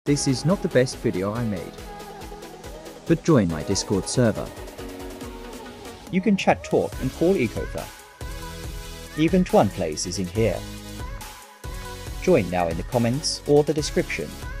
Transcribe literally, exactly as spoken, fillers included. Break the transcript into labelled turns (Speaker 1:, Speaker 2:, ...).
Speaker 1: This is not the best video I made, but join my Discord server.
Speaker 2: You can chat, talk and call Ecotha. Even Tuan Place is in here. Join now in the comments or the description.